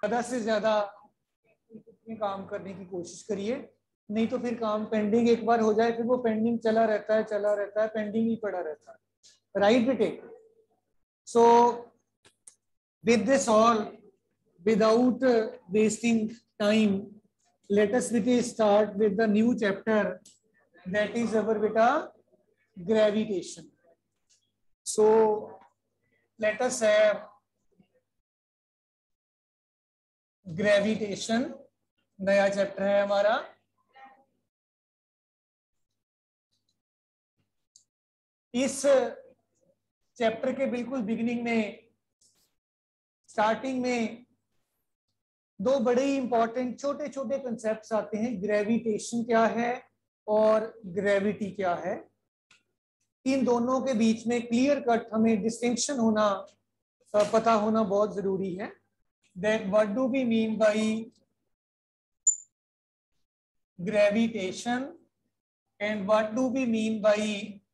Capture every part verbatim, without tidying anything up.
ज्यादा से ज्यादा में काम करने की कोशिश करिए, नहीं तो फिर काम पेंडिंग एक बार हो जाए फिर वो पेंडिंग चला रहता है चला रहता है पेंडिंग ही पड़ा रहता है। राइट बेटे? So with this all, without wasting time, let us beta start with the new chapter, that is our beta gravitation. So let us have gravitation, नया चैप्टर है हमारा। इस चैप्टर के बिल्कुल बिगिनिंग में, स्टार्टिंग में दो बड़े ही इंपॉर्टेंट छोटे छोटे कंसेप्ट्स आते हैं, ग्रेविटेशन क्या है और ग्रेविटी क्या है। इन दोनों के बीच में क्लियर कट हमें डिस्टिंक्शन होना, पता होना बहुत जरूरी है। That what do we mean by gravitation and what do we mean by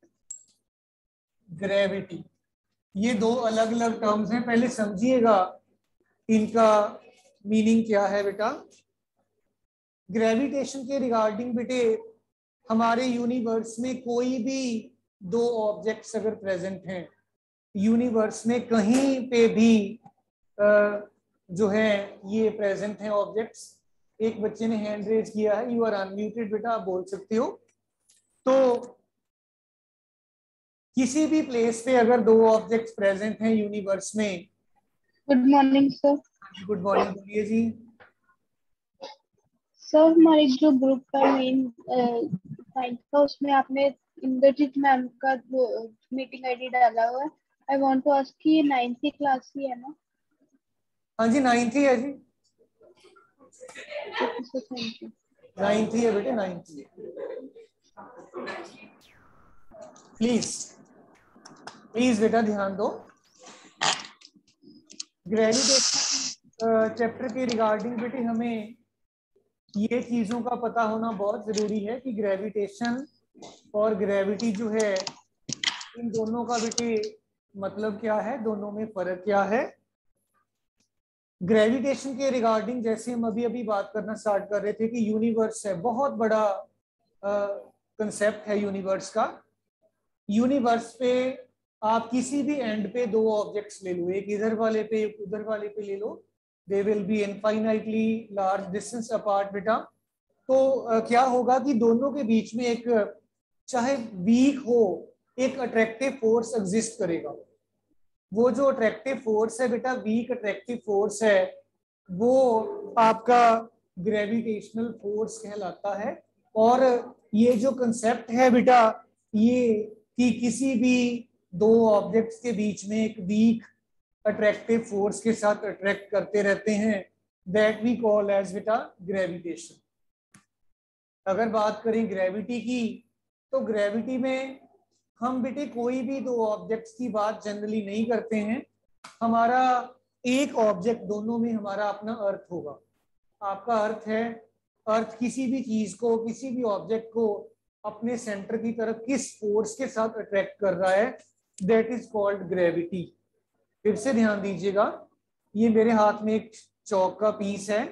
gravity. ये दो अलग अलग टर्म्स हैं, पहले समझिएगा इनका मीनिंग क्या है बेटा। ग्रेविटेशन के रिगार्डिंग बेटे, हमारे यूनिवर्स में कोई भी दो ऑब्जेक्ट्स अगर प्रेजेंट हैं, यूनिवर्स में कहीं पे भी जो है ये प्रेजेंट हैं ऑब्जेक्ट्स। एक बच्चे ने हैंड रेज किया है, यू आर अनम्यूटेड बेटा, आप बोल सकते हो। तो किसी भी प्लेस पे अगर दो ऑब्जेक्ट्स प्रेजेंट हैं यूनिवर्स में। Good morning sir. Good morning, बोलिए जी। सर हमारे जो ग्रुप का मेन साइंस था उसमें आपने इंद्रजीत मैम का मीटिंग आईडी डाला हुआ है। आई वांट टू आस्क कि ये नाइन्थ की क्लास की है ना? हाँ जी, नाइन्थ ही है जी, नाइन्थ ही है बेटे, नाइन्थ ही है। प्लीज प्लीज बेटा ध्यान दो। ग्रेविटेशन चैप्टर के रिगार्डिंग बेटे हमें ये चीजों का पता होना बहुत जरूरी है कि ग्रेविटेशन और ग्रेविटी जो है, इन दोनों का बेटे मतलब क्या है, दोनों में फर्क क्या है। ग्रेविटेशन के रिगार्डिंग जैसे हम अभी अभी बात करना स्टार्ट कर रहे थे कि यूनिवर्स है, बहुत बड़ा कंसेप्ट है यूनिवर्स का। यूनिवर्स पे आप किसी भी एंड पे दो ऑब्जेक्ट्स ले लो, एक इधर वाले पे एक उधर वाले पे ले लो, they will be infinitely large distance apart बेटा। तो uh, क्या होगा कि दोनों के बीच में एक, चाहे वीक हो, एक अट्रैक्टिव फोर्स एग्जिस्ट करेगा। वो जो अट्रैक्टिव फोर्स है बेटा, वीक अट्रैक्टिव फोर्स है, वो आपका ग्रेविटेशनल फोर्स कहलाता है। और ये जो कंसेप्ट है बेटा, ये कि किसी भी दो ऑब्जेक्ट्स के बीच में एक वीक अट्रैक्टिव फोर्स के साथ अट्रैक्ट करते रहते हैं, दैट वी कॉल एज बेटा ग्रेविटेशन। अगर बात करें ग्रेविटी की, तो ग्रेविटी में हम बेटे कोई भी दो ऑब्जेक्ट्स की बात जनरली नहीं करते हैं। हमारा एक ऑब्जेक्ट, दोनों में हमारा अपना अर्थ होगा। आपका अर्थ है, अर्थ किसी भी चीज को, किसी भी ऑब्जेक्ट को अपने सेंटर की तरफ किस फोर्स के साथ अट्रैक्ट कर रहा है, दैट इज कॉल्ड ग्रेविटी। फिर से ध्यान दीजिएगा, ये मेरे हाथ में एक चौक का पीस है।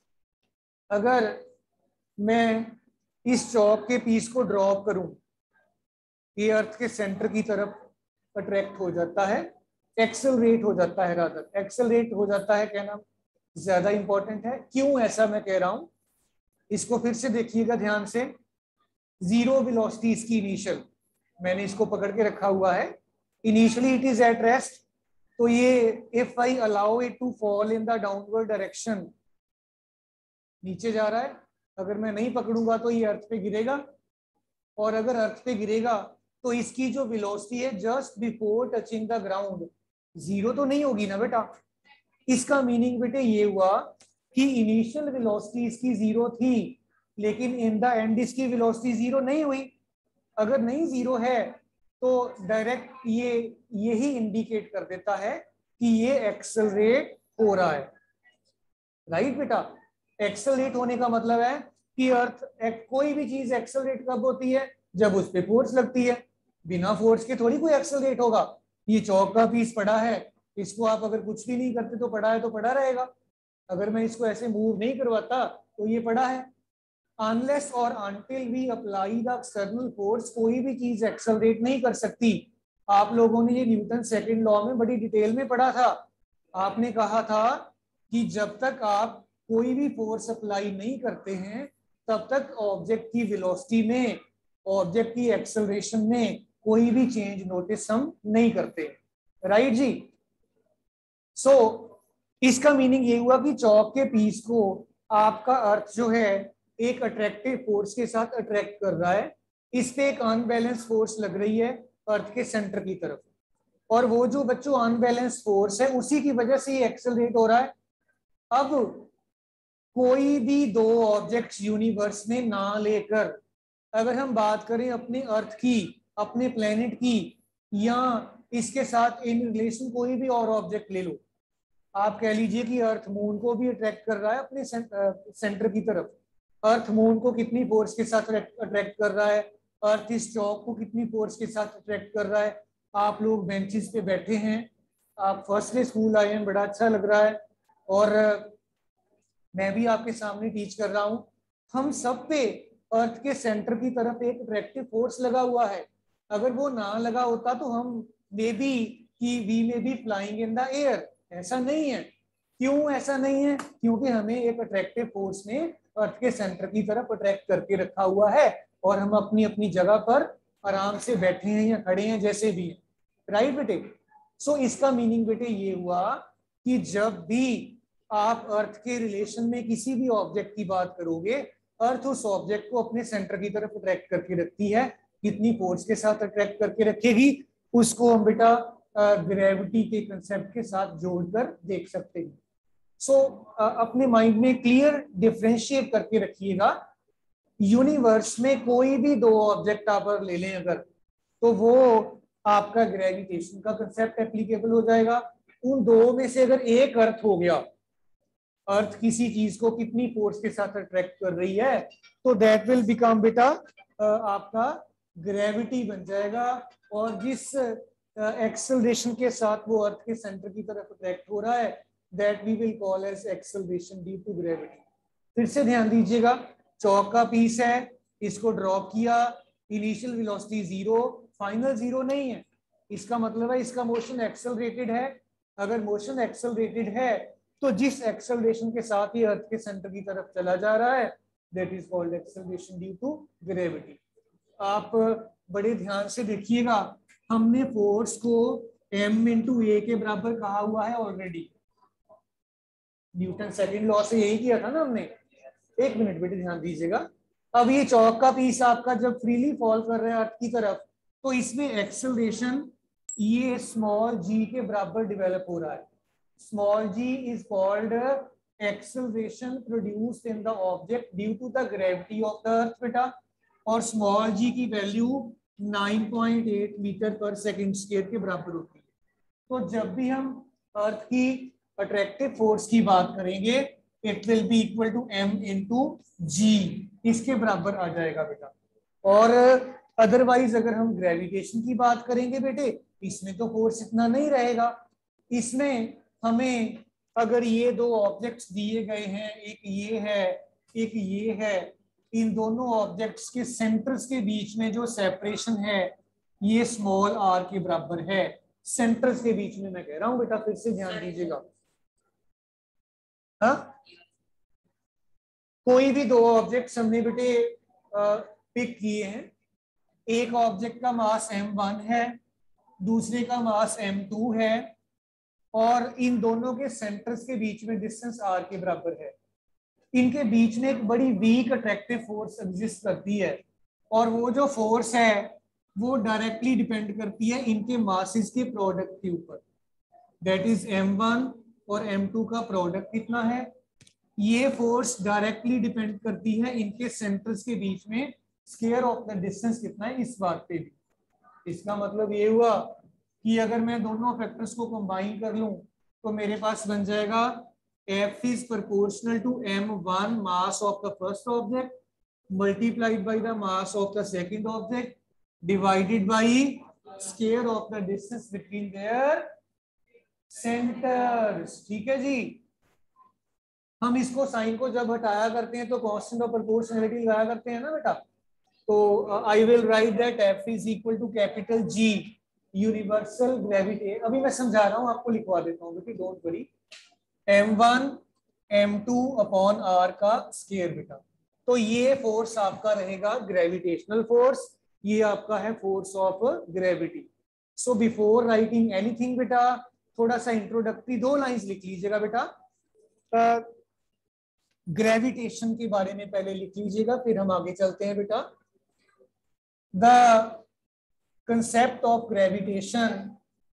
अगर मैं इस चौक के पीस को ड्रॉप करूं, ये अर्थ के सेंटर की तरफ अट्रैक्ट हो जाता है, एक्सेलरेट हो जाता है, रादर एक्सेलरेट हो जाता है कहना ज्यादा इंपॉर्टेंट है। क्यों ऐसा मैं कह रहा हूं, इसको फिर से देखिएगा ध्यान से। जीरो वेलोसिटी इसकी इनिशियल, मैंने इसको पकड़ के रखा हुआ है, initially it is at rest. तो ये if I allow it to fall in the downward direction, नीचे जा रहा है, अगर मैं नहीं पकड़ूंगा तो ये अर्थ पे गिरेगा, और अगर अर्थ पे गिरेगा तो इसकी जो वेलोसिटी है just before touching the ground, zero तो नहीं होगी ना बेटा। इसका मीनिंग बेटे ये हुआ कि इनिशियल वेलोसिटी इसकी जीरो थी, लेकिन इन द एंड इसकी वेलोसिटी जीरो नहीं हुई। अगर नहीं जीरो है तो डायरेक्ट ये यही इंडिकेट कर देता है कि ये एक्सेलरेट हो रहा है। राइट बेटा, एक्सेलरेट होने का मतलब है कि अर्थ, कोई भी चीज एक्सेलरेट कब होती है, जब उस पर फोर्स लगती है। बिना फोर्स के थोड़ी कोई एक्सेलरेट होगा। ये चौक का पीस पड़ा है, इसको आप अगर कुछ भी नहीं करते तो पड़ा है तो पड़ा रहेगा। अगर मैं इसको ऐसे मूव नहीं करवाता तो ये पड़ा है। अनलेस और until we apply the external force, कोई भी चीज एक्सेलरेट नहीं कर सकती। आप लोगों ने ये न्यूटन सेकंड लॉ में बड़ी डिटेल में पढ़ा था। आपने कहा था कि जब तक आप कोई भी फोर्स अप्लाई नहीं करते हैं तब तक ऑब्जेक्ट की वेलोसिटी में, ऑब्जेक्ट की एक्सेलरेशन में कोई भी चेंज नोटिस हम नहीं करते। राइट जी। सो so, इसका मीनिंग ये हुआ कि चौक के पीस को आपका अर्थ जो है एक अट्रैक्टिव फोर्स के साथ अट्रैक्ट कर रहा है। इस पे एक अनबैलेंस फोर्स लग रही है अर्थ के सेंटर की तरफ, और वो जो बच्चों अनबैलेंस फोर्स है उसी की वजह से ये एक्सेलरेट हो रहा है। अब कोई भी दो ऑब्जेक्ट्स यूनिवर्स में ना लेकर, अगर हम बात करें अपने अर्थ की, अपने प्लेनेट की, या इसके साथ इन रिलेशन कोई भी और ऑब्जेक्ट ले लो, आप कह लीजिए कि अर्थ मून को भी अट्रैक्ट कर रहा है अपने सेंटर की तरफ। अर्थ मून को कितनी फोर्स के साथ अट्रैक्ट कर रहा है, अर्थ इस चौक को कितनी फोर्स के साथ अट्रैक्ट कर रहा है। आप लोग बेंचेस पे बैठे हैं, आप फर्स्ट डे स्कूल आए हैं, बड़ा अच्छा लग रहा है, और मैं भी आपके सामने टीच कर रहा हूं। हम सब पे अर्थ के सेंटर की तरफ एक अट्रैक्टिव फोर्स लगा हुआ है। अगर वो ना लगा होता तो हम मे बी कि we may be flying in the air. ऐसा नहीं है। क्यों ऐसा नहीं है? क्योंकि हमें एक अट्रैक्टिव फोर्स ने अर्थ के सेंटर की तरफ अट्रैक्ट करके रखा हुआ है, और हम अपनी अपनी जगह पर आराम से बैठे हैं या खड़े हैं, जैसे भी हैं। राइट बेटे। सो इसका मीनिंग बेटे ये हुआ कि जब भी आप अर्थ के रिलेशन में किसी भी ऑब्जेक्ट की बात करोगे, अर्थ उस ऑब्जेक्ट को अपने सेंटर की तरफ अट्रैक्ट करके रखती है। कितनी फोर्स के साथ अट्रैक्ट करके रखेगी उसको हम बेटा ग्रेविटी के कंसेप्ट के साथ जोड़कर देख सकते हैं। सो so, uh, अपने माइंड में क्लियर डिफरेंशिएट करके रखिएगा। यूनिवर्स में कोई भी दो ऑब्जेक्ट आप ले लें अगर, तो वो आपका ग्रेविटेशन का कंसेप्ट एप्लीकेबल हो जाएगा। उन दो में से अगर एक अर्थ हो गया, अर्थ किसी चीज को कितनी फोर्स के साथ अट्रैक्ट कर रही है, तो दैट विल बिकम बेटा आपका ग्रेविटी बन जाएगा। और जिस एक्सेलरेशन के साथ वो अर्थ के सेंटर की तरफ अट्रैक्ट हो रहा है, that we will call as acceleration due to gravity. फिर से ध्यान दीजिएगा, चौक का पीस है, इसको ड्रॉ किया, initial velocity zero, final zero नहीं है। इसका मतलब है इसका मोशन एक्सेलरेटेड है। अगर मोशन एक्सेलरेटेड है तो जिस एक्सेलरेशन के साथ ये अर्थ के सेंटर की तरफ चला जा रहा है, that is called acceleration due to gravity. आप बड़े ध्यान से देखिएगा, हमने फोर्स को m इंटू ए के बराबर कहा हुआ है ऑलरेडी। न्यूटन सेकंड लॉ से यही किया था ना हमने। एक मिनट बेटे ध्यान दीजिएगा। अब ये चौक का पीस आपका जब फ्रीली फॉल कर रहा है अर्थ की तरफ, तो इसमें एक्सेलरेशन ये स्मॉल जी के बराबर डेवलप हो रहा है। Small g is called acceleration produced in the object due to the gravity of the earth बेटा। और स्मॉल जी की value nine point eight metre पर सेकंड स्क्वायर के बराबर होती है। तो जब भी हम अर्थ की अट्रैक्टिव फोर्स की बात करेंगे, it will be equal to M into G, इसके बराबर आ जाएगा बेटा। और अदरवाइज अगर हम ग्रेविटेशन की बात करेंगे बेटे, इसमें तो फोर्स इतना नहीं रहेगा। इसमें हमें अगर ये दो ऑब्जेक्ट्स दिए गए हैं, एक ये है एक ये है, इन दोनों ऑब्जेक्ट्स के सेंटर्स के बीच में जो सेपरेशन है ये स्मॉल आर के बराबर है। सेंटर्स के बीच में मैं कह रहा हूं बेटा, फिर से ध्यान दीजिएगा। हाँ, कोई भी दो ऑब्जेक्ट्स हमने बेटे पिक किए हैं। एक ऑब्जेक्ट का मास एम वन है, दूसरे का मास एम टू है, और इन दोनों के सेंटर्स के बीच में डिस्टेंस आर के बराबर है। इनके बीच में एक बड़ी वीक अट्रैक्टिव फोर्स एग्जिस्ट करती है, और वो जो फोर्स है वो डायरेक्टली डिपेंड करती है इनके मासेस के प्रोडक्ट के ऊपर। दैट इज एम वन और एम टू का प्रोडक्ट कितना है। ये फोर्स डायरेक्टली डिपेंड करती है इनके सेंटर्स के बीच में स्क्वायर ऑफ द डिस्टेंस कितना है, इस बात पे भी। इसका मतलब ये हुआ कि अगर मैं दोनों फैक्टर्स को कंबाइन कर लूं तो मेरे पास बन जाएगा F is proportional to m one mass of the first object multiplied by the mass of the second object divided by square of the distance between their centers। ठीक है जी। हम इसको साइन को जब हटाया करते हैं तो कांस्टेंट ऑफ प्रोपोर्शनैलिटी लगाया करते हैं ना बेटा। तो I will write that F is equal to capital G universal gravity. अभी मैं समझा रहा हूँ, आपको लिखवा देता हूँ बेटी, don't worry. M one M two upon R का स्केयर बेटा। तो ये फोर्स आपका रहेगा ग्रेविटेशनल फोर्स, ये आपका है force of gravity. So before writing anything बेटा, थोड़ा सा इंट्रोडक्टरी दो लाइंस लिख लीजिएगा बेटा। ग्रेविटेशन uh, के बारे में पहले लिख लीजिएगा, फिर हम आगे चलते हैं बेटा। द कंसेप्ट ऑफ ग्रेविटेशन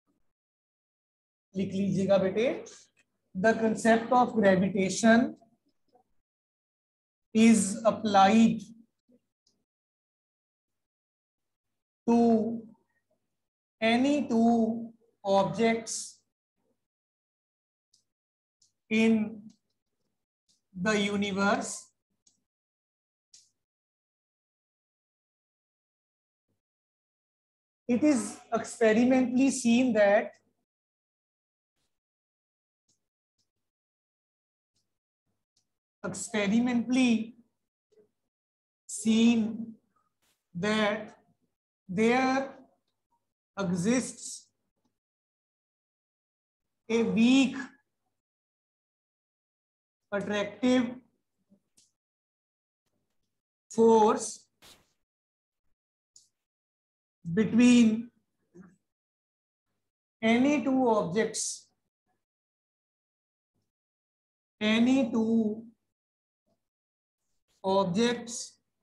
लिख लीजिएगा बेटे। The concept of gravitation is applied to any two objects in the universe it is experimentally seen that experimentally seen that there exists a weak attractive force between any two objects any two objects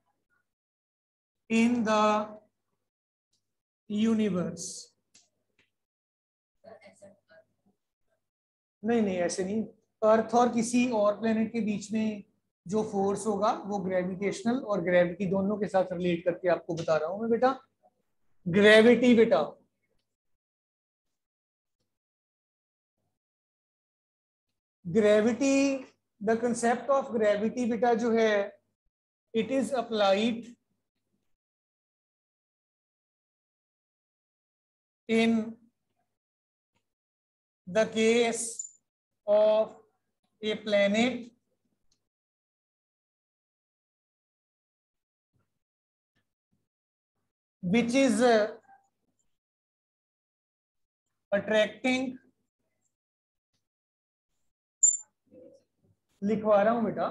in the universe। नहीं नहीं ऐसे नहीं, अर्थ और किसी और planet के बीच में जो फोर्स होगा वो ग्रेविटेशनल और ग्रेविटी दोनों के साथ रिलेट करके आपको बता रहा हूं मैं बेटा। ग्रेविटी बेटा, gravity, the concept of gravity बेटा जो है, it is applied in the case of a planet which is uh, attracting, लिखवा रहा हूं बेटा,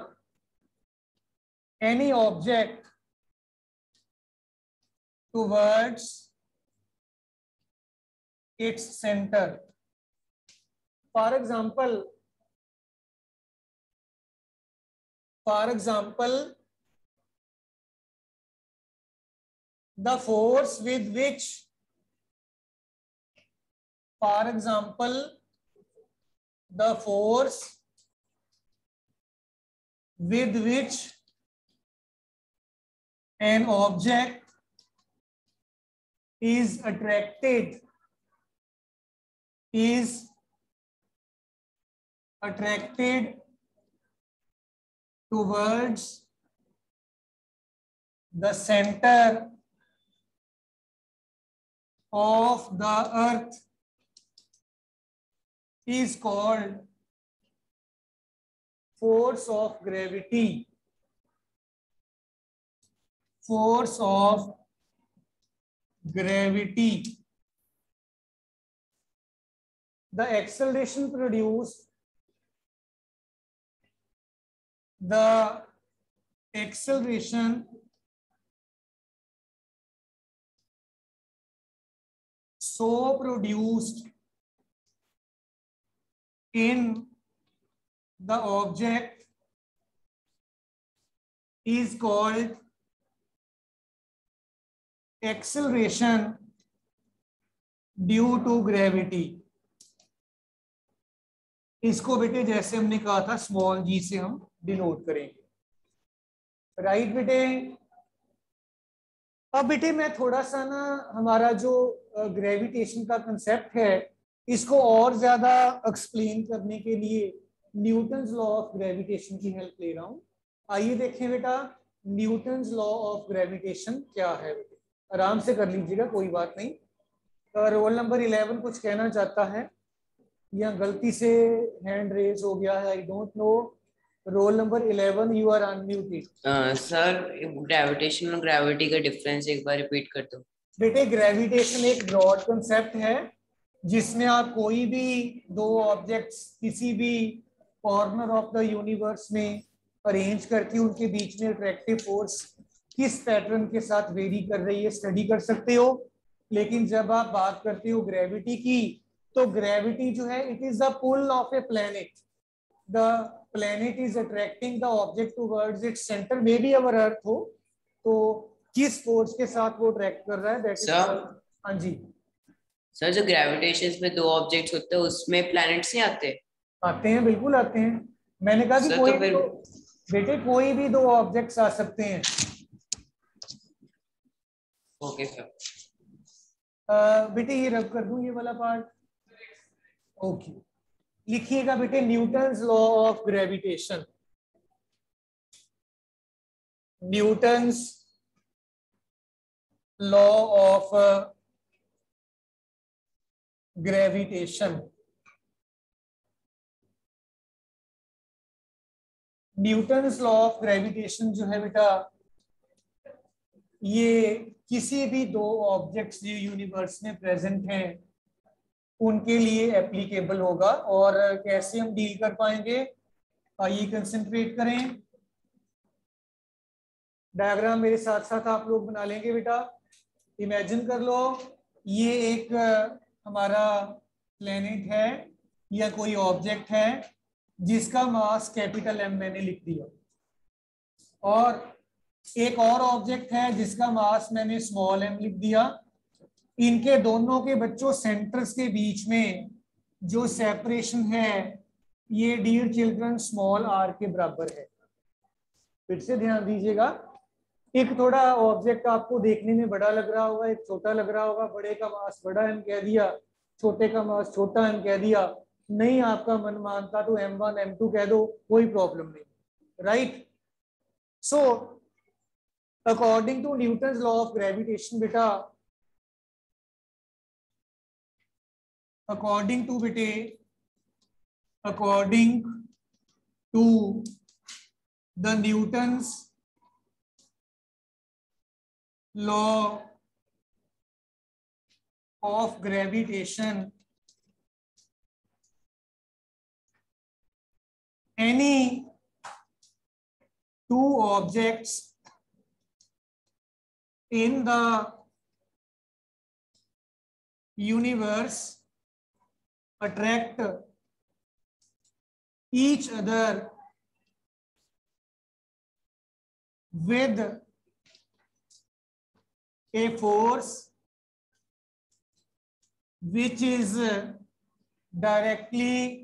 any object towards its center। For example, for example, the force with which, for example, the force with which an object is attracted is attracted towards the center of the earth is called force of gravity। Force of gravity, the acceleration produced, the acceleration so produced in the object is called acceleration due to gravity। इसको बेटे जैसे हमने कहा था small जी से हम denote करेंगे, right बेटे। अब बेटे मैं थोड़ा सा ना हमारा जो ग्रेविटेशन का कंसेप्ट है इसको और ज्यादा एक्सप्लेन करने के लिए न्यूटन्स लॉ ऑफ ग्रेविटेशन की हेल्प ले रहा हूं। आइए देखें बेटा न्यूटन्स लॉ ऑफ ग्रेविटेशन क्या है। बेटे आराम से कर लीजिएगा, कोई बात नहीं। रोल नंबर इलेवन कुछ कहना चाहता है या गलती से हैंड रेज हो गया है, I don't know. Roll number eleven, you are unmuted. Sir gravitation और ग्रेविटी का डिफरेंस एक बार रिपीट कर दो। बेटे ग्रेविटेशन एक ब्रॉड कंसेप्ट है जिसमें आप कोई भी दो ऑब्जेक्ट्स किसी भी कॉर्नर ऑफ द यूनिवर्स में अरेंज करके उनके बीच में अट्रैक्टिव फोर्स किस पैटर्न के साथ वेरी कर रही है स्टडी कर सकते हो। लेकिन जब आप बात करते हो ग्रेविटी की, तो ग्रेविटी जो है it is the pull of a planet. The planet is attracting the object towards its centre, maybe our earth हो, तो किस फोर्स के साथ वो ट्रैक कर रहा है दैट इज। हाँ जी सर, जो ग्रेविटेशन में दो ऑब्जेक्ट्स होते हैं उसमें प्लैनेट्स नहीं आते? आते हैं, बिल्कुल आते हैं। मैंने कहा कि कोई तो फिर... बेटे कोई भी दो ऑब्जेक्ट्स आ सकते हैं। Okay sir. बेटे ये रब कर दूं ये वाला पार्ट। ओके, लिखिएगा बेटे Newton's law of gravitation. Newton's law of gravitation. Newton's law of gravitation जो है बेटा, ये किसी भी दो ऑब्जेक्ट्स जो यूनिवर्स में प्रेजेंट हैं उनके लिए एप्लीकेबल होगा। और कैसे हम डील कर पाएंगे, आइए कंसंट्रेट करें। डायग्राम मेरे साथ साथ आप लोग बना लेंगे बेटा। इमेजिन कर लो ये एक हमारा प्लेनेट है या कोई ऑब्जेक्ट है जिसका मास कैपिटल एम मैंने लिख दिया, और एक और ऑब्जेक्ट है जिसका मास मैंने स्मॉल एम लिख दिया। इनके दोनों के बच्चों सेंटर्स के बीच में जो सेपरेशन है ये डियर चिल्ड्रन स्मॉल आर के बराबर है। फिर से ध्यान दीजिएगा, एक थोड़ा ऑब्जेक्ट आपको देखने में बड़ा लग रहा होगा, एक छोटा लग रहा होगा। बड़े का मास बड़ा एम कह दिया, छोटे का मास छोटा एम कह दिया। नहीं आपका मन मानता तो एम वन एम टू कह दो, कोई प्रॉब्लम नहीं, right. So according to Newton's law of gravitation बेटा, अकॉर्डिंग टू बेटे according to the Newton's law of gravitation, any two objects in the universe attract each other with a force which is directly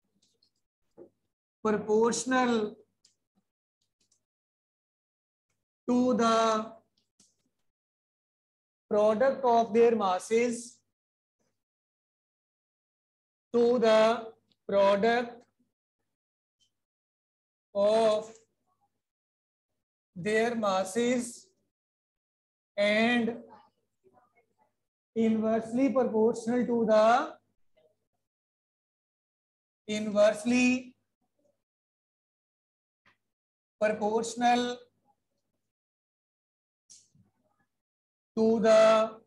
proportional to the product of their masses, to the product of their masses and inversely proportional to the inversely proportional to the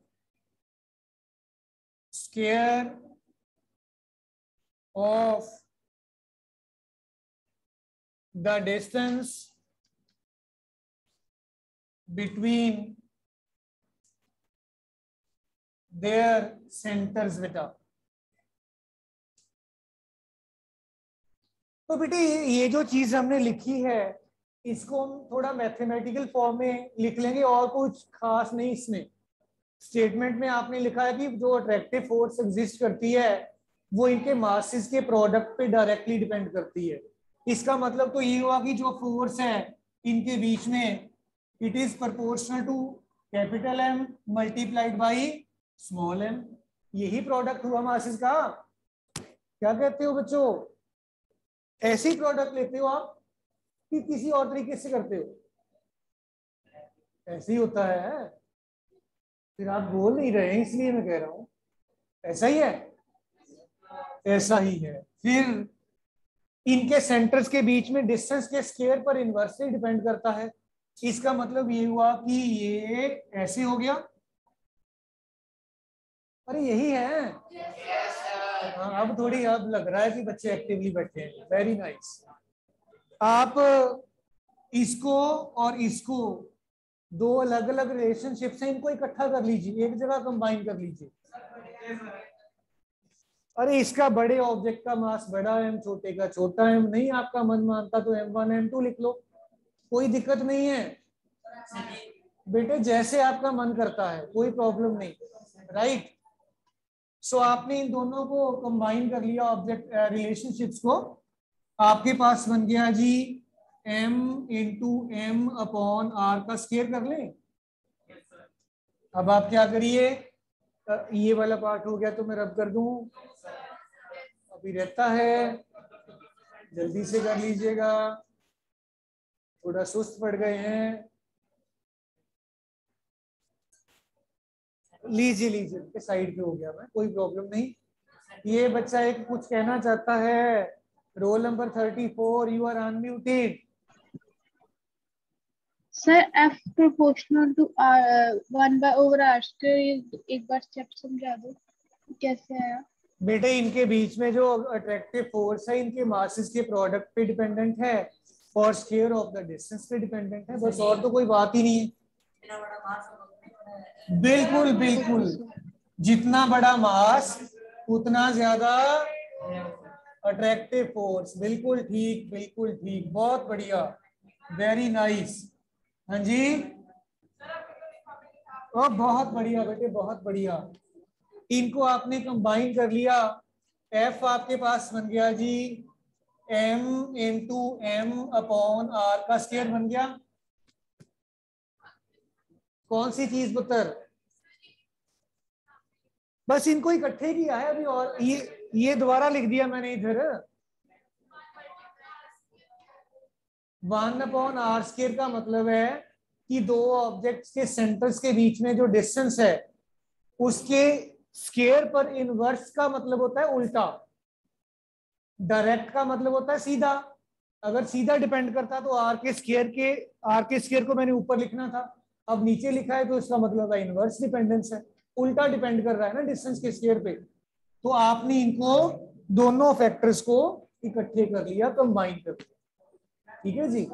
square of the distance between their centers बेटा। तो बेटे ये जो चीज हमने लिखी है इसको हम थोड़ा मैथमेटिकल फॉर्म में लिख लेंगे, और कुछ खास नहीं इसमें। स्टेटमेंट में आपने लिखा है कि जो अट्रैक्टिव फोर्स एग्जिस्ट करती है वो इनके मासेस के प्रोडक्ट पे डायरेक्टली डिपेंड करती है। इसका मतलब तो ये हुआ कि जो फोर्स है इनके बीच में it is proportional to capital M multiplied by small M. यही प्रोडक्ट हुआ मासेस का। क्या कहते हो बच्चों, ऐसे ही प्रोडक्ट लेते हो आप कि किसी और तरीके से करते हो? ऐसे ही होता है। फिर आप बोल नहीं रहे हैं इसलिए मैं कह रहा हूं, ऐसा ही है, ऐसा ही है। फिर इनके सेंटर्स के बीच में डिस्टेंस के स्क्वायर पर इनवर्सली डिपेंड करता है। इसका मतलब ये हुआ कि ये ऐसे हो गया। अरे यही है। हाँ, अब थोड़ी अब लग रहा है कि बच्चे एक्टिवली बैठे हैं। Very nice. आप इसको और इसको दो अलग अलग रिलेशनशिप से इनको इकट्ठा कर लीजिए, एक जगह कंबाइन कर लीजिए। अरे इसका बड़े ऑब्जेक्ट का मास बड़ा एम, छोटे का छोटा एम। नहीं आपका मन मानता तो एम वन एम टू लिख लो, कोई दिक्कत नहीं है बेटे, जैसे आपका मन करता है, कोई प्रॉब्लम नहीं। राइट। सो आपने इन दोनों को कंबाइन कर लिया ऑब्जेक्ट रिलेशनशिप्स को, आपके पास बन गया G m into M upon R का स्क्वायर कर लें। अब आप क्या करिए, ये वाला पार्ट हो गया तो मैं रब कर दूं, अभी रहता है, जल्दी से कर लीजिएगा, थोड़ा सुस्त पड़ गए हैं। लीजिए लीजिए, साइड पे हो गया मैं, कोई प्रॉब्लम नहीं। ये बच्चा एक कुछ कहना चाहता है, roll number thirty four, you are unmuted. Sir F proportional to one by over R square, एक बार स्टेप समझा दो कैसे आया। बेटे इनके बीच में जो अट्रैक्टिव फोर्स है इनके मासेस के प्रोडक्ट पे डिपेंडेंट है और स्क्वायर ऑफ द डिस्टेंस पे डिपेंडेंट है, बस, और तो कोई बात ही नहीं है। बिल्कुल बिल्कुल, जितना बड़ा मास उतना ज्यादा अट्रैक्टिव फोर्स। बिल्कुल ठीक, बिल्कुल ठीक, बहुत बढ़िया, वेरी नाइस। हाँ जी, ओ बहुत बढ़िया बेटे, बहुत बढ़िया। इनको आपने कंबाइन कर लिया, एफ आपके पास बन गया G m into M upon R का स्क्वायर बन गया। कौन सी चीज पुत्र, बस इनको इकट्ठे किया है अभी, और ये ये दोबारा लिख दिया मैंने इधर। वन अपॉन आर स्क्वायर का मतलब है कि दो ऑब्जेक्ट्स के सेंटर्स के बीच में जो डिस्टेंस है उसके स्क्वायर पर इनवर्स का मतलब होता है उल्टा, डायरेक्ट का मतलब होता है सीधा। अगर सीधा डिपेंड करता तो आर के स्क्वायर के आर के स्क्वायर को मैंने ऊपर लिखना था, अब नीचे लिखा है तो इसका मतलब है इनवर्स डिपेंडेंस है, उल्टा डिपेंड कर रहा है ना डिस्टेंस के स्क्वायर पे। तो आपने इनको दोनों फैक्टर्स को इकट्ठे कर लिया, कंबाइन कर लिया। ठीक है जी।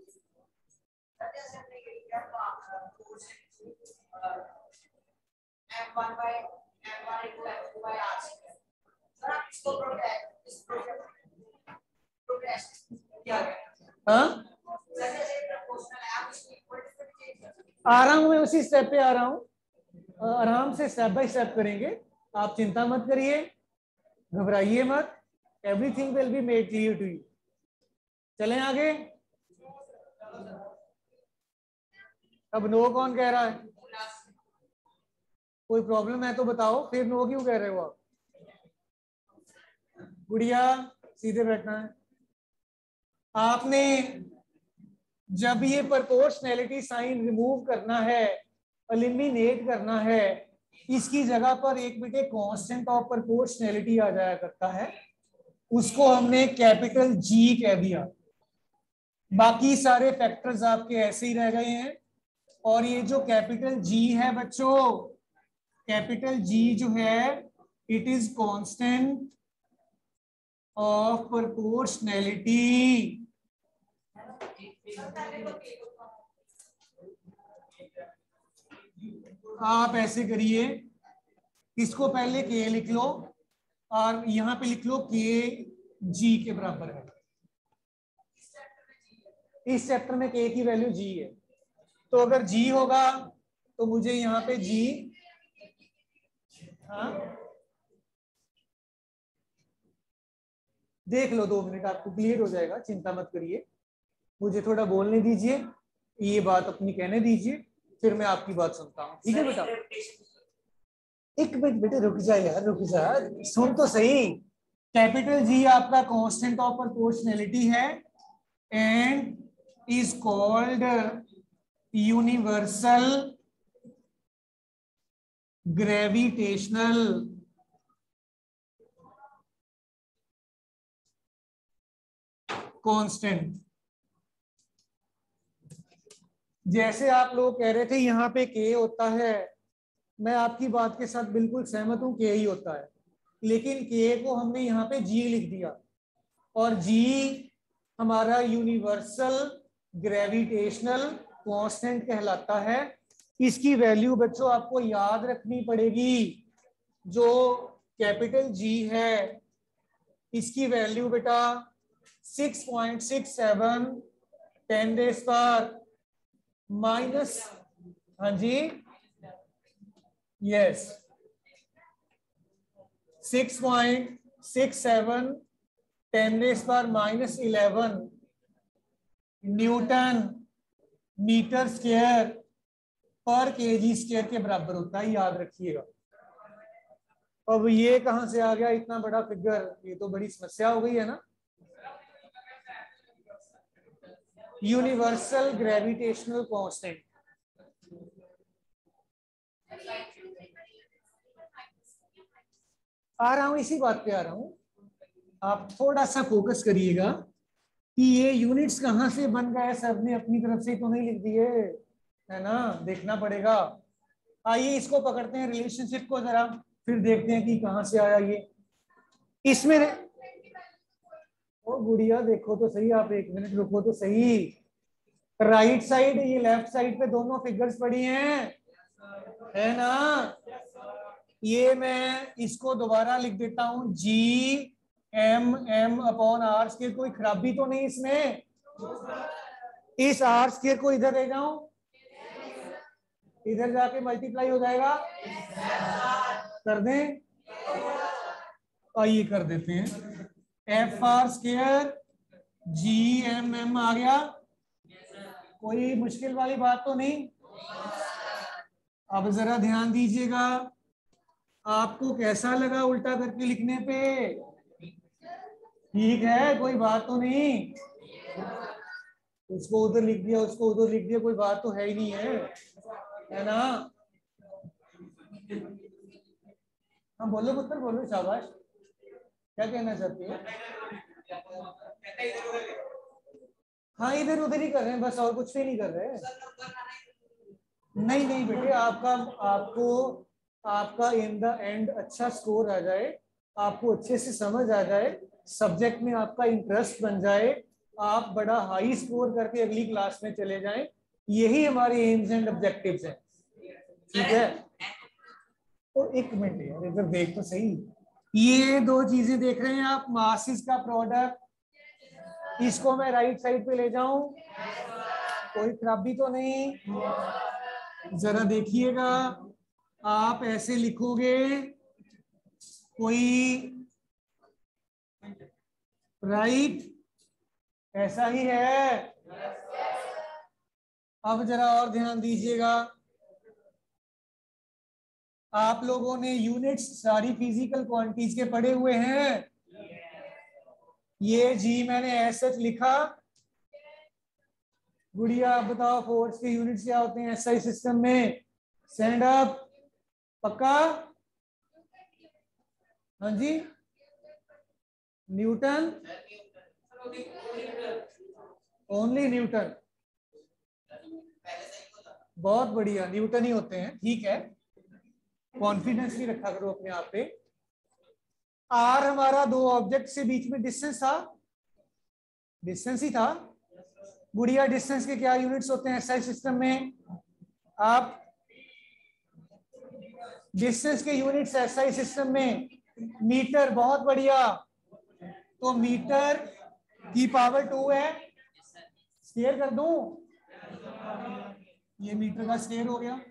हाँ आ रहा हूं मैं, उसी स्टेप पे आ रहा हूं, आराम से स्टेप बाय स्टेप करेंगे, आप चिंता मत करिए, घबराइए मत, everything will be made clear to you. चलें आगे। अब नो कौन कह रहा है, कोई प्रॉब्लम है तो बताओ, फिर नो क्यों कह रहे हो आप। गुड़िया सीधे बैठना है। आपने जब ये प्रोपोर्शनैलिटी साइन रिमूव करना है, एलिमिनेट करना है, इसकी जगह पर एक बेटे कांस्टेंट ऑफ प्रोपोर्शनैलिटी आ जाया करता है, उसको हमने कैपिटल जी कह दिया। बाकी सारे फैक्टर्स आपके ऐसे ही रह गए हैं, और ये जो कैपिटल जी है बच्चों, कैपिटल जी जो है it is constant of proportionality. आप ऐसे करिए, इसको पहले के लिख लो और यहां पे लिख लो के जी के बराबर है। इस चैप्टर में के की वैल्यू जी है, तो अगर जी होगा तो मुझे यहाँ पे जी, हाँ देख लो, दो मिनट आपको क्लियर हो जाएगा, चिंता मत करिए, मुझे थोड़ा बोलने दीजिए, ये बात अपनी कहने दीजिए, फिर मैं आपकी बात सुनता हूँ। ठीक है बेटा, एक मिनट बेटे रुक जा यार, रुक जा, सुन तो सही। कैपिटल जी आपका कांस्टेंट ऑफ प्रोपोर्शनैलिटी है and is called universal gravitational constant. जैसे आप लोग कह रहे थे यहाँ पे के होता है, मैं आपकी बात के साथ बिल्कुल सहमत हूँ, के ही होता है, लेकिन के को हमने यहाँ पे जी लिख दिया, और जी हमारा यूनिवर्सल ग्रेविटेशनल कांस्टेंट कहलाता है। इसकी वैल्यू बच्चों आपको याद रखनी पड़ेगी। जो कैपिटल जी है इसकी वैल्यू बेटा six point six seven ten raise पर माइनस, हाँ जी yes, six point six seven ten raise पर minus eleven newton metre square पर केजी स्क्वायर के बराबर होता है, याद रखिएगा। अब ये कहां से आ गया इतना बड़ा फिगर, ये तो बड़ी समस्या हो गई है ना। यूनिवर्सल ग्रेविटेशनल कांस्टेंट, आ रहा हूं इसी बात पे आ रहा हूं, आप थोड़ा सा फोकस करिएगा कि ये यूनिट्स कहां से बन गए, सर ने अपनी तरफ से तो नहीं लिख दिए है ना, देखना पड़ेगा। आइए इसको पकड़ते हैं रिलेशनशिप को जरा, फिर देखते हैं कि कहां से आया ये। इसमें ओ गुड़िया देखो तो सही, आप एक मिनट रुको तो सही। राइट साइड ये लेफ्ट साइड पे दोनों फिगर्स पड़ी हैं है ना। ये मैं इसको दोबारा लिख देता हूं, G M M upon R square. कोई खराबी तो नहीं इसमें, इस आर स्क्वायर को इधर ले जाऊं, इधर जाके मल्टीप्लाई हो जाएगा, कर दें, आइए कर देते हैं। F R square G M M आ गया, कोई मुश्किल वाली बात तो नहीं। अब जरा ध्यान दीजिएगा, आपको कैसा लगा उल्टा करके लिखने पे, ठीक है, कोई बात तो नहीं। उसको उधर लिख दिया, उसको उधर लिख दिया, कोई बात तो है ही नहीं है, है ना। हाँ बोलो पुत्र बोलो, शाबाश, क्या कहना चाहते हो। हाँ इधर उधर ही कर रहे हैं बस, और कुछ भी नहीं कर रहे। नहीं नहीं बेटे, आपका आपको आपका इन द एंड अच्छा स्कोर आ जाए, आपको अच्छे से समझ आ जाए, सब्जेक्ट में आपका इंटरेस्ट बन जाए, आप बड़ा हाई स्कोर करके अगली क्लास में चले जाएं, यही हमारे एम्स एंड ऑब्जेक्टिव्स हैं, ठीक है। तो एक मिनट यार इधर देख तो सही, ये दो चीजें देख रहे हैं आप, मासेस का प्रोडक्ट, इसको मैं राइट साइड पे ले जाऊं, कोई खराबी तो नहीं। जरा देखिएगा, आप ऐसे लिखोगे, कोई राइट ऐसा ही है। अब जरा और ध्यान दीजिएगा, आप लोगों ने यूनिट्स सारी फिजिकल क्वांटिटीज के पढ़े हुए हैं। ये जी मैंने ऐसा लिखा, गुड़िया आप बताओ फोर्स के यूनिट्स क्या होते हैं एसआई सिस्टम में, स्टैंड अप, पक्का, हाँ जी, न्यूटन, ओनली न्यूटन, बहुत बढ़िया, न्यूटन ही होते हैं, ठीक है, कॉन्फिडेंस भी रखा करो अपने आप पे। आर हमारा दो ऑब्जेक्ट से बीच में डिस्टेंस था, डिस्टेंस ही था। गुड़िया डिस्टेंस के क्या यूनिट्स होते हैं एसआई सिस्टम में, आप डिस्टेंस के यूनिट्स एसआई सिस्टम में मीटर, बहुत बढ़िया, तो मीटर की पावर टू है, स्क्वायर कर दूं, ये मीटर का स्क्वायर हो गया,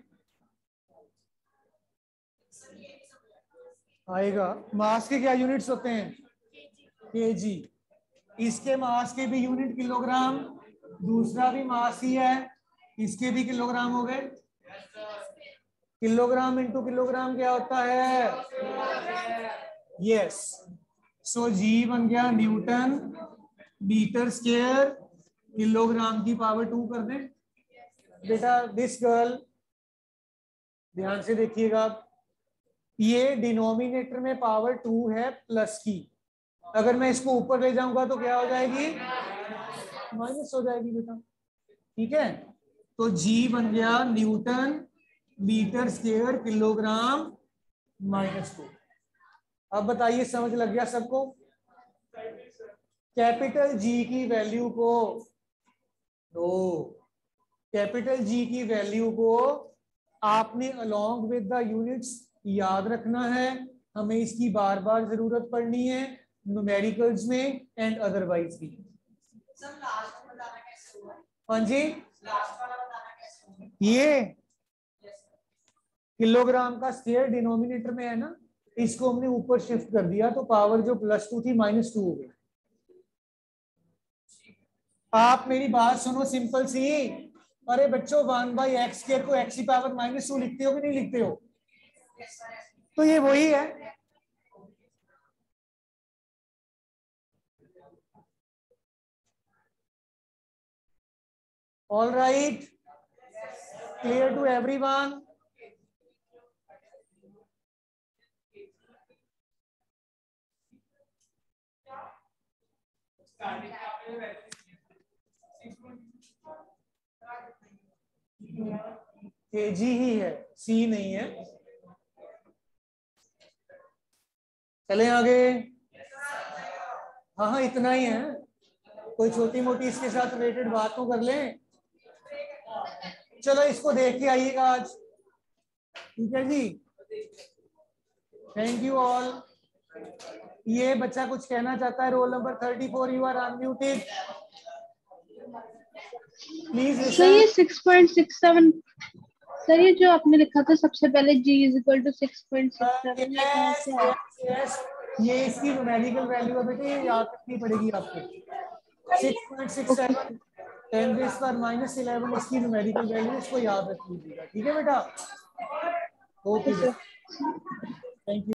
आएगा। मास के क्या यूनिट्स होते हैं, केजी, इसके मास के भी यूनिट किलोग्राम, दूसरा भी मास ही है, इसके भी किलोग्राम हो गए। किलोग्राम इंटू किलोग्राम क्या होता है, यस, सो जी बन गया न्यूटन मीटर स्क्वायर, किलोग्राम की पावर टू कर दें। बेटा दिस गर्ल ध्यान से देखिएगा, ये डिनोमिनेटर में पावर टू है प्लस की, अगर मैं इसको ऊपर ले जाऊंगा तो क्या हो जाएगी, माइनस हो जाएगी बेटा, ठीक है। तो जी बन गया newton metre square kilogram minus two. अब बताइए समझ लग गया सबको। कैपिटल जी की वैल्यू को तो कैपिटल जी की वैल्यू को आपने अलोंग विद द यूनिट्स याद रखना है, हमें इसकी बार बार जरूरत पड़नी है न्यूमेरिकल्स में एंड अदरवाइज भी। हाँ जी, ये किलोग्राम का स्क्वायर डिनोमिनेटर में है ना, इसको हमने ऊपर शिफ्ट कर दिया तो पावर जो प्लस टू थी माइनस टू हो गई। आप मेरी बात सुनो सिंपल सी। अरे बच्चों वन बाई एक्स स्क्वायर को एक्स की पावर माइनस टू लिखते हो कि नहीं लिखते हो? तो ये वही है। All right, clear to everyone? KG ही है, सी नहीं है। चले आगे। हाँ हाँ इतना ही है, कोई छोटी मोटी इसके साथ रिलेटेड बात तो कर लें। चलो इसको देख के आइएगा आज, ठीक है जी। Thank you all. ये बच्चा कुछ कहना चाहता है, roll number thirty four, you are unmuted, please. Sir ये six point six seven, sir ये जो आपने लिखा था सबसे पहले g is equal to six point six seven, ये कहाँ से आया? यस, ये इसकी न्यूमेरिकल वैल्यू है बेटे, ये याद रखनी पड़ेगी आपको। Six point six seven ten raise पर माइनस इलेवन इसकी न्यूमेरिकल वैल्यू, इसको याद रख लीजिएगा, ठीक है बेटा। Okay, thank you.